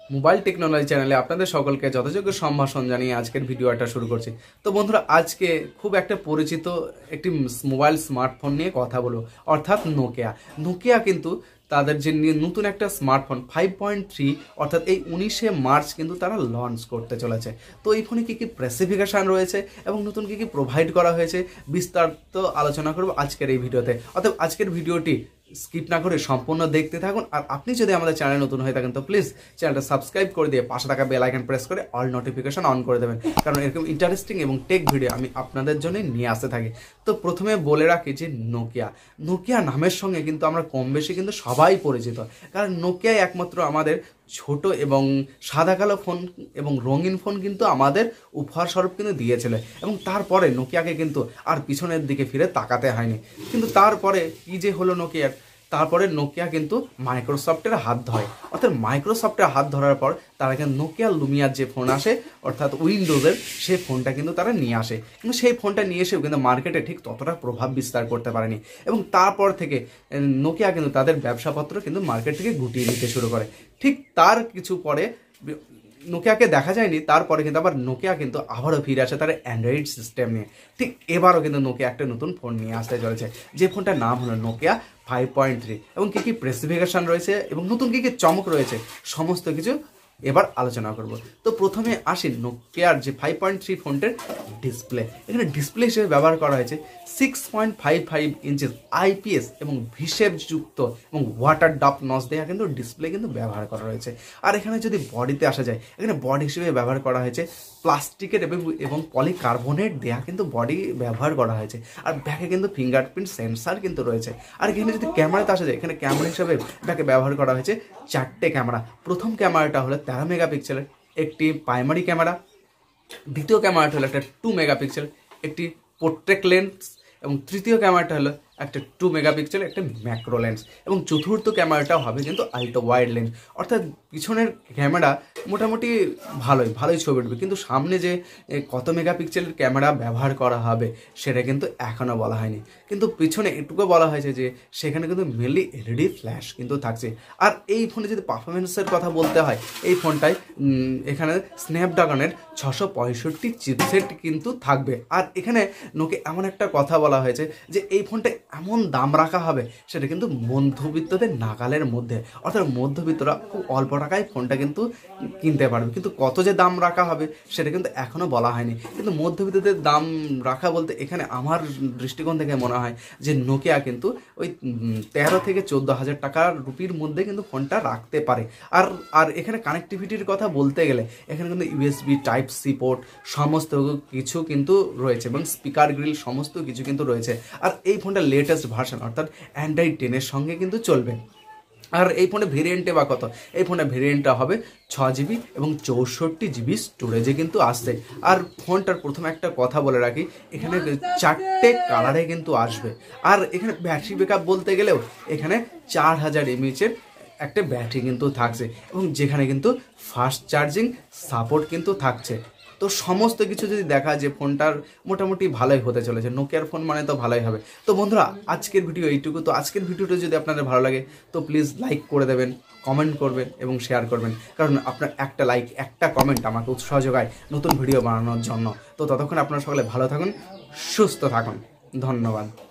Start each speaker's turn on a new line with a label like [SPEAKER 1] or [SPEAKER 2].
[SPEAKER 1] Mobile technology চ্যানেলে আপনাদের সকলকে যথাযোগ্য সম্ভাষণ জানিয়ে আজকের ভিডিওটা শুরু করছি। তো বন্ধুরা, আজকে খুব একটা পরিচিত একটি মোবাইল স্মার্টফোন নিয়ে কথা বলবো, অর্থাৎ নোকিয়া কিন্তু তাদের যে নতুন একটা স্মার্টফোন 5.3 অর্থাৎ এই 19শে মার্চ কিন্তু তারা লঞ্চ করতে চলেছে। তো এই ফোনে কী কী স্পেসিফিকেশান রয়েছে এবং নতুন কী কী প্রোভাইড করা হয়েছে বিস্তারিত আলোচনা করব আজকের এই ভিডিওতে। অর্থাৎ আজকের ভিডিওটি স্কিপ না করে সম্পূর্ণ দেখতে থাকুন। আর আপনি যদি আমাদের চ্যানেল নতুন হয়ে থাকেন তো প্লিজ চ্যানেলটা সাবস্ক্রাইব করে দিয়ে পাশে থাকা বেল আইকন প্রেস করে অল নোটিফিকেশন অন করে দেবেন, কারণ এরকম ইন্টারেস্টিং এবং টেক ভিডিও আমি আপনাদের জন্য নিয়ে আসতে থাকি। তো প্রথমে বলে রাখি যে নোকিয়া নামের সঙ্গে কিন্তু আমরা কম বেশি কিন্তু সবাই পরিচিত, কারণ নোকিয়াই একমাত্র আমাদের ছোট এবং সাদা কালো ফোন এবং রঙিন ফোন কিন্তু আমাদের উপহার স্বরূপ কিন্তু দিয়েছিল, এবং তারপরে নোকিয়াকে কিন্তু আর পিছনের দিকে ফিরে তাকাতে হয়নি। কিন্তু তারপরে কী যে হলো নোকিয়ার, তারপরে নোকিয়া কিন্তু মাইক্রোসফটের হাত ধরে, অর্থাৎ মাইক্রোসফটের হাত ধরার পর তারা কিন্তু নোকিয়া লুমিয়ার যে ফোন আসে অর্থাৎ উইন্ডোজের, সেই ফোনটা কিন্তু তারা নিয়ে আসে। কিন্তু সেই ফোনটা নিয়ে এসেও কিন্তু মার্কেটে ঠিক ততটা প্রভাব বিস্তার করতে পারেনি, এবং তারপর থেকে নোকিয়া কিন্তু তাদের ব্যবসাপত্র কিন্তু মার্কেট থেকে গুটিয়ে নিতে শুরু করে। ঠিক তার কিছু পরে নোকিয়াকে দেখা যায়নি, তারপরে কিন্তু আবার নোকিয়া কিন্তু আবারও ফিরে আসে তার অ্যান্ড্রয়েড সিস্টেম নিয়ে। ঠিক এবারও কিন্তু নোকিয়া একটা নতুন ফোন নিয়ে আসতে চলেছে, যে ফোনটার নাম হলো নোকিয়া 5.3, এবং কী কী স্পেসিফিকেশান রয়েছে এবং নতুন কী কী চমক রয়েছে সমস্ত কিছু এবার আলোচনা করব। তো প্রথমে আসি নোকিয়ার যে 5.3 ফোনটার ডিসপ্লে। এখানে ডিসপ্লে হিসেবে ব্যবহার করা হয়েছে 6.55 ইঞ্চেস IPS এবং ভিশেপযুক্ত এবং ওয়াটার ড্রপ নচ দেওয়া কিন্তু ডিসপ্লে কিন্তু ব্যবহার করা হয়েছে। আর এখানে যদি বডিতে আসা যায়, এখানে বডি হিসেবে ব্যবহার করা হয়েছে প্লাস্টিকের এবং পলিকার্বনেট দেয়া কিন্তু বডি ব্যবহার করা হয়েছে। আর ব্যাকে কিন্তু ফিঙ্গারপ্রিন্ট সেন্সার কিন্তু রয়েছে। আর এখানে যদি ক্যামেরাতে আসা যায়, এখানে ক্যামেরা হিসেবে ব্যাকে ব্যবহার করা হয়েছে 4টে ক্যামেরা। প্রথম ক্যামেরাটা হলো 13 মেগাপিক্সেলের একটি প্রাইমারি ক্যামেরা, দ্বিতীয় ক্যামেরাটা হলো একটা 2 মেগাপিক্সেল একটি পোর্ট্রেট লেন্স, এবং তৃতীয় ক্যামেরাটা হলো একটা 2 মেগাপিক্সেল একটা ম্যাক্রো লেন্স, এবং চতুর্থ ক্যামেরাটাও হবে কিন্তু আলট্রা ওয়াইড লেন্স। অর্থাৎ পিছনের ক্যামেরা মোটামুটি ভালোই ছবি উঠবে, কিন্তু সামনে যে কত মেগাপিক্সেলের ক্যামেরা ব্যবহার করা হবে সেটা কিন্তু এখনও বলা হয়নি। কিন্তু পিছনে এটুকু বলা হয়েছে যে সেখানে কিন্তু মেনলি LED ফ্ল্যাশ কিন্তু থাকছে। আর এই ফোনে যদি পারফরমেন্সের কথা বলতে হয়, এই ফোনটায় এখানে স্ন্যাপড্রাগনের 665 চিপসেট কিন্তু থাকবে। আর এখানে নোকিয়া এমন একটা কথা বলা হয়েছে যে এই ফোনটা এমন দাম রাখা হবে সেটা কিন্তু মধ্যবিত্তদের নাগালের মধ্যে, অর্থাৎ মধ্যবিত্তরা খুব অল্প টাকায় ফোনটা কিন্তু কিনতে পারবে। কিন্তু কত যে দাম রাখা হবে সেটা কিন্তু এখনও বলা হয়নি। কিন্তু মধ্যবিত্তদের দাম রাখা বলতে এখানে আমার দৃষ্টিকোণ থেকে মনে হয় যে নোকিয়া কিন্তু ওই 13 থেকে 14,000 টাকার রুপির মধ্যে কিন্তু ফোনটা রাখতে পারে। আর এখানে কানেক্টিভিটির কথা বলতে গেলে এখানে কিন্তু USB Type-C পোর্ট সমস্ত কিছু কিন্তু রয়েছে, এবং স্পিকার গ্রিল সমস্ত কিছু কিন্তু রয়েছে। আর এই ফোনটা লেটেস্ট ভার্সন অর্থাৎ অ্যান্ড্রয়েড 10-এর সঙ্গে কিন্তু চলবে। আর এই ফোনে ভেরিয়েন্টে বা কত, এই ফোনের ভেরিয়েন্টটা হবে 6GB এবং 64GB স্টোরেজে কিন্তু আসছে। আর ফোনটার প্রথমে একটা কথা বলে রাখি, এখানে 4টে কালারে কিন্তু আসবে। আর এখানে ব্যাটারি ব্যাকআপ বলতে গেলেও এখানে 4000 mAh একটা ব্যাটারি কিন্তু থাকছে, এবং যেখানে কিন্তু ফাস্ট চার্জিং সাপোর্ট কিন্তু থাকছে। তো সমস্ত কিছু যদি দেখা যে ফোনটার মোটামুটি ভালোই হতে চলেছে, নোকিয়ার ফোন মানে তো ভালোই হবে। তো বন্ধুরা, আজকের ভিডিও এইটুকু। তো আজকের ভিডিওটা যদি আপনাদের ভালো লাগে তো প্লিজ লাইক করে দেবেন, কমেন্ট করবেন এবং শেয়ার করবেন, কারণ আপনার একটা লাইক একটা কমেন্ট আমাকে উৎসাহ যোগায় নতুন ভিডিও বানানোর জন্য। তো ততক্ষণ আপনারা সকলে ভালো থাকুন, সুস্থ থাকুন, ধন্যবাদ।